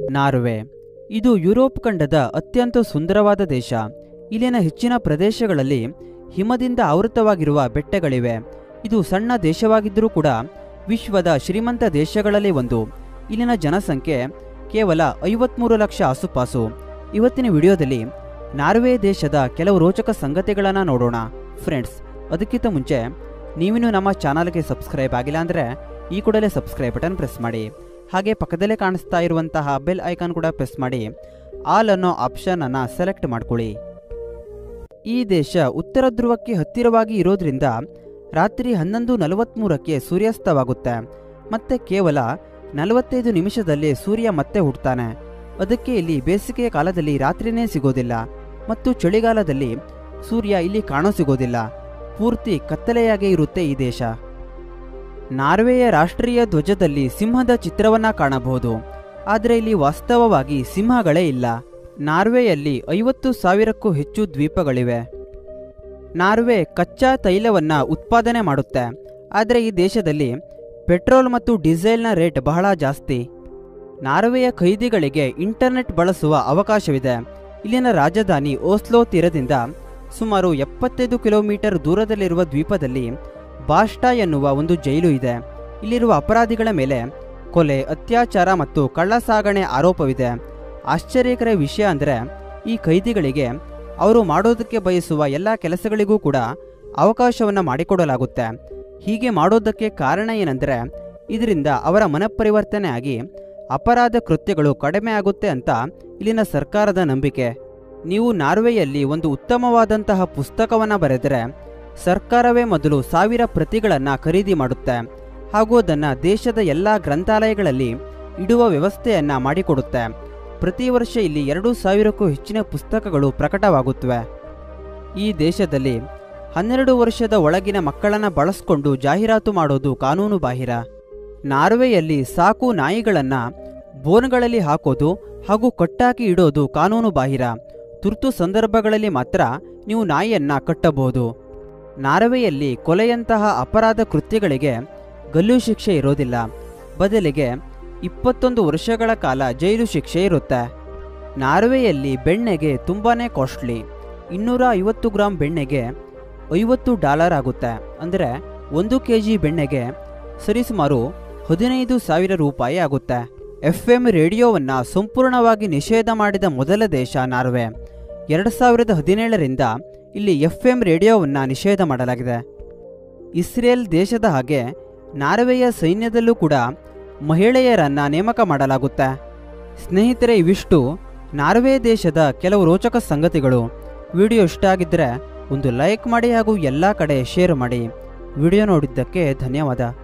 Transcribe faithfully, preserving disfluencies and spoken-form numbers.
Norway ಇದು Europe ಖಂಡದ ಅತ್ಯಂತ ಸುಂದರವಾದ ದೇಶ. ಇಲ್ಲಿನ ಹೆಚ್ಚಿನ ಪ್ರದೇಶಗಳಲ್ಲಿ ಹಿಮದಿಂದ ಆವೃತವಾಗಿರುವ ಬೆಟ್ಟಗಳಿವೆ. ಇದು ಸಣ್ಣ ದೇಶವಾಗಿದ್ದರೂ ಕೂಡ ವಿಶ್ವದ ಶ್ರೀಮಂತ ದೇಶಗಳಲ್ಲಿ ಒಂದು. ಇಲ್ಲಿನ ಜನಸಂಖ್ಯೆ ಕೇವಲ ಐವತ್ಮೂರು ಲಕ್ಷ ಆಸುಪಾಸು. ಇವತ್ತಿನ ವಿಡಿಯೋದಲ್ಲಿ ನಾರ್ವೆ ದೇಶದ ಕೆಲವು ರೋಚಕ ಸಂಗತಿಗಳನ್ನು ನೋಡೋಣ. ಫ್ರೆಂಡ್ಸ್, ಅದಕ್ಕಿಂತ ಮುಂಚೆ ನೀವಿನ್ನೂ ನಮ್ಮ ಚಾನಲ್ಗೆ ಸಬ್ಸ್ಕ್ರೈಬ್ ಆಗಿಲ್ಲ ಅಂದರೆ ಈ ಕೂಡಲೇ ಸಬ್ಸ್ಕ್ರೈಬ್ ಬಟನ್ ಪ್ರೆಸ್ ಮಾಡಿ. ಹಾಗೆ ಪಕ್ಕದಲ್ಲೇ ಕಾಣಿಸ್ತಾ ಇರುವಂತಹ ಬೆಲ್ ಐಕಾನ್ ಕೂಡ ಪ್ರೆಸ್ ಮಾಡಿ ಆಲ್ ಅನ್ನೋ ಆಪ್ಷನ್ ಅನ್ನು ಸೆಲೆಕ್ಟ್ ಮಾಡ್ಕೊಳ್ಳಿ. ಈ ದೇಶ ಉತ್ತರ ಧ್ರುವಕ್ಕೆ ಹತ್ತಿರವಾಗಿ ಇರೋದ್ರಿಂದ ರಾತ್ರಿ ಹನ್ನೊಂದು ನಲವತ್ತ್ಮೂರಕ್ಕೆ ಸೂರ್ಯಾಸ್ತವಾಗುತ್ತೆ. ಮತ್ತೆ ಕೇವಲ ನಲವತ್ತೈದು ನಿಮಿಷದಲ್ಲಿ ಸೂರ್ಯ ಮತ್ತೆ ಹುಟ್ಟುತ್ತಾನೆ. ಅದಕ್ಕೆ ಇಲ್ಲಿ ಬೇಸಿಗೆಯ ಕಾಲದಲ್ಲಿ ರಾತ್ರಿನೇ ಸಿಗೋದಿಲ್ಲ ಮತ್ತು ಚಳಿಗಾಲದಲ್ಲಿ ಸೂರ್ಯ ಇಲ್ಲಿ ಕಾಣೋ ಸಿಗೋದಿಲ್ಲ. ಪೂರ್ತಿ ಕತ್ತಲೆಯಾಗೇ ಇರುತ್ತೆ ಈ ದೇಶ. ನಾರ್ವೆಯ ರಾಷ್ಟ್ರೀಯ ಧ್ವಜದಲ್ಲಿ ಸಿಂಹದ ಚಿತ್ರವನ್ನ ಕಾಣಬಹುದು. ಆದರೆ ಇಲ್ಲಿ ವಾಸ್ತವವಾಗಿ ಸಿಂಹಗಳೇ ಇಲ್ಲ. ನಾರ್ವೆಯಲ್ಲಿ ಐವತ್ತು ಸಾವಿರಕ್ಕೂ ಹೆಚ್ಚು ದ್ವೀಪಗಳಿವೆ. ನಾರ್ವೆ ಕಚ್ಚಾ ತೈಲವನ್ನು ಉತ್ಪಾದನೆ ಮಾಡುತ್ತೆ. ಆದರೆ ಈ ದೇಶದಲ್ಲಿ ಪೆಟ್ರೋಲ್ ಮತ್ತು ಡೀಸೆಲ್ನ ರೇಟ್ ಬಹಳ ಜಾಸ್ತಿ. ನಾರ್ವೆಯ ಖೈದಿಗಳಿಗೆ ಇಂಟರ್ನೆಟ್ ಬಳಸುವ ಅವಕಾಶವಿದೆ. ಇಲ್ಲಿನ ರಾಜಧಾನಿ ಓಸ್ಲೋ ತೀರದಿಂದ ಸುಮಾರು ಎಪ್ಪತ್ತೈದು ಕಿಲೋಮೀಟರ್ ದೂರದಲ್ಲಿರುವ ದ್ವೀಪದಲ್ಲಿ ಬಾಸ್ಟಾ ಎನ್ನುವ ಒಂದು ಜೈಲು ಇದೆ. ಇಲ್ಲಿರುವ ಅಪರಾಧಿಗಳ ಮೇಲೆ ಕೊಲೆ, ಅತ್ಯಾಚಾರ ಮತ್ತು ಕಳ್ಳಸಾಗಣೆ ಆರೋಪವಿದೆ. ಆಶ್ಚರ್ಯಕರ ವಿಷಯ ಅಂದರೆ ಈ ಖೈದಿಗಳಿಗೆ ಅವರು ಮಾಡೋದಕ್ಕೆ ಬಯಸುವ ಎಲ್ಲ ಕೆಲಸಗಳಿಗೂ ಕೂಡ ಅವಕಾಶವನ್ನು ಮಾಡಿಕೊಡಲಾಗುತ್ತೆ. ಹೀಗೆ ಮಾಡೋದಕ್ಕೆ ಕಾರಣ ಏನೆಂದರೆ ಇದರಿಂದ ಅವರ ಮನಪರಿವರ್ತನೆ ಆಗಿ ಅಪರಾಧ ಕೃತ್ಯಗಳು ಕಡಿಮೆ ಆಗುತ್ತೆ ಅಂತ ಇಲ್ಲಿನ ಸರ್ಕಾರದ ನಂಬಿಕೆ. ನೀವು ನಾರ್ವೆಯಲ್ಲಿ ಒಂದು ಉತ್ತಮವಾದಂತಹ ಪುಸ್ತಕವನ್ನು ಬರೆದರೆ ಸರ್ಕಾರವೇ ಮೊದಲು ಸಾವಿರ ಪ್ರತಿಗಳನ್ನು ಖರೀದಿ ಮಾಡುತ್ತೆ ಹಾಗೂ ಅದನ್ನು ದೇಶದ ಎಲ್ಲ ಗ್ರಂಥಾಲಯಗಳಲ್ಲಿ ಇಡುವ ವ್ಯವಸ್ಥೆಯನ್ನು ಮಾಡಿಕೊಡುತ್ತೆ. ಪ್ರತಿ ವರ್ಷ ಇಲ್ಲಿ ಎರಡು ಸಾವಿರಕ್ಕೂ ಹೆಚ್ಚಿನ ಪುಸ್ತಕಗಳು ಪ್ರಕಟವಾಗುತ್ತವೆ. ಈ ದೇಶದಲ್ಲಿ ಹನ್ನೆರಡು ವರ್ಷದ ಒಳಗಿನ ಮಕ್ಕಳನ್ನು ಬಳಸಿಕೊಂಡು ಜಾಹೀರಾತು ಮಾಡೋದು ಕಾನೂನು ಬಾಹಿರ. ನಾರ್ವೆಯಲ್ಲಿ ಸಾಕು ನಾಯಿಗಳನ್ನು ಬೋನ್ಗಳಲ್ಲಿ ಹಾಕೋದು ಹಾಗೂ ಕಟ್ಟಾಕಿ ಇಡೋದು ಕಾನೂನು ಬಾಹಿರ. ತುರ್ತು ಸಂದರ್ಭಗಳಲ್ಲಿ ಮಾತ್ರ ನೀವು ನಾಯಿಯನ್ನು ಕಟ್ಟಬಹುದು. ನಾರ್ವೆಯಲ್ಲಿ ಕೊಲೆಯಂತಹ ಅಪರಾಧ ಕೃತ್ಯಗಳಿಗೆ ಗಲ್ಲು ಶಿಕ್ಷೆ ಇರೋದಿಲ್ಲ. ಬದಲಿಗೆ ಇಪ್ಪತ್ತೊಂದು ವರ್ಷಗಳ ಕಾಲ ಜೈಲು ಶಿಕ್ಷೆ ಇರುತ್ತೆ. ನಾರ್ವೆಯಲ್ಲಿ ಬೆಣ್ಣೆಗೆ ತುಂಬಾ ಕಾಸ್ಟ್ಲಿ. ಇನ್ನೂರ ಐವತ್ತು ಗ್ರಾಂ ಬೆಣ್ಣೆಗೆ ಐವತ್ತು ಡಾಲರ್ ಆಗುತ್ತೆ. ಅಂದರೆ ಒಂದು ಕೆ ಜಿ ಬೆಣ್ಣೆಗೆ ಸರಿಸುಮಾರು ಹದಿನೈದು ಸಾವಿರ ರೂಪಾಯಿ ಆಗುತ್ತೆ. ಎಫ್ ಎಂ ರೇಡಿಯೋವನ್ನು ಸಂಪೂರ್ಣವಾಗಿ ನಿಷೇಧ ಮಾಡಿದ ಮೊದಲ ದೇಶ ನಾರ್ವೆ. ಎರಡು ಸಾವಿರದ ಹದಿನೇಳರಿಂದ ಇಲ್ಲಿ ಎಫ್ ಎಂ ರೇಡಿಯೋವನ್ನು ನಿಷೇಧ ಮಾಡಲಾಗಿದೆ. ಇಸ್ರೇಲ್ ದೇಶದ ಹಾಗೆ ನಾರ್ವೆಯ ಸೈನ್ಯದಲ್ಲೂ ಕೂಡ ಮಹಿಳೆಯರನ್ನು ನೇಮಕ ಮಾಡಲಾಗುತ್ತೆ. ಸ್ನೇಹಿತರೆ, ಇವಿಷ್ಟು ನಾರ್ವೆ ದೇಶದ ಕೆಲವು ರೋಚಕ ಸಂಗತಿಗಳು. ವಿಡಿಯೋ ಇಷ್ಟ ಆಗಿದ್ದರೆ ಒಂದು ಲೈಕ್ ಮಾಡಿ ಹಾಗೂ ಎಲ್ಲ ಕಡೆ ಶೇರ್ ಮಾಡಿ. ವಿಡಿಯೋ ನೋಡಿದ್ದಕ್ಕೆ ಧನ್ಯವಾದ.